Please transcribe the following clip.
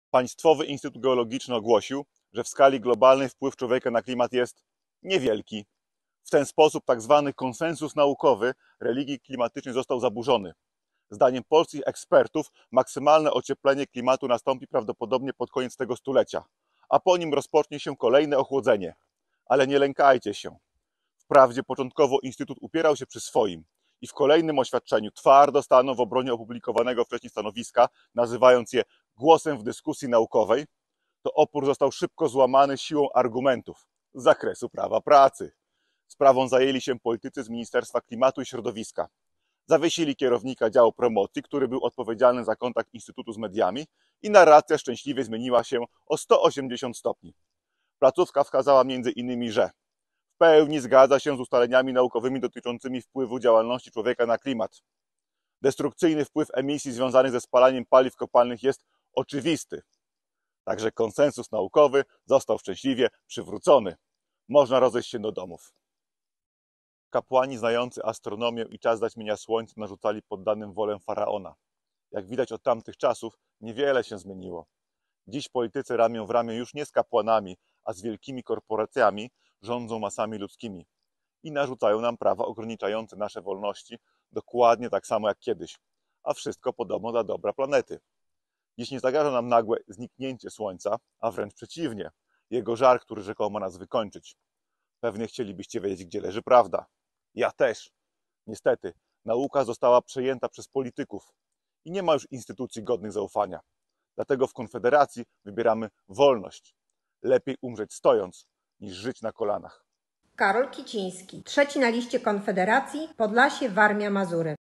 Państwowy Instytut Geologiczny ogłosił, że w skali globalnej wpływ człowieka na klimat jest niewielki. W ten sposób tzw. konsensus naukowy religii klimatycznej został zaburzony. Zdaniem polskich ekspertów maksymalne ocieplenie klimatu nastąpi prawdopodobnie pod koniec tego stulecia, a po nim rozpocznie się kolejne ochłodzenie. Ale nie lękajcie się. Wprawdzie początkowo Instytut upierał się przy swoim i w kolejnym oświadczeniu twardo stanął w obronie opublikowanego wcześniej stanowiska, nazywając je głosem w dyskusji naukowej, to opór został szybko złamany siłą argumentów z zakresu prawa pracy. Sprawą zajęli się politycy z Ministerstwa Klimatu i Środowiska. Zawiesili kierownika działu promocji, który był odpowiedzialny za kontakt Instytutu z mediami, i narracja szczęśliwie zmieniła się o 180 stopni. Placówka wskazała m.in., że w pełni zgadza się z ustaleniami naukowymi dotyczącymi wpływu działalności człowieka na klimat. Destrukcyjny wpływ emisji związanych ze spalaniem paliw kopalnych jest oczywisty. Także konsensus naukowy został szczęśliwie przywrócony. Można rozejść się do domów. Kapłani znający astronomię i czas zaćmienia słońca narzucali poddanym wolę faraona. Jak widać od tamtych czasów niewiele się zmieniło. Dziś politycy ramię w ramię już nie z kapłanami, a z wielkimi korporacjami rządzą masami ludzkimi i narzucają nam prawa ograniczające nasze wolności dokładnie tak samo jak kiedyś, a wszystko podobno dla dobra planety. Dziś nie zagraża nam nagłe zniknięcie słońca, a wręcz przeciwnie, jego żar, który rzekomo ma nas wykończyć. Pewnie chcielibyście wiedzieć, gdzie leży prawda. Ja też. Niestety, nauka została przejęta przez polityków i nie ma już instytucji godnych zaufania. Dlatego w Konfederacji wybieramy wolność. Lepiej umrzeć stojąc, niż żyć na kolanach. Karol Kiciński, trzeci na liście Konfederacji, Podlasie, Warmia, Mazury.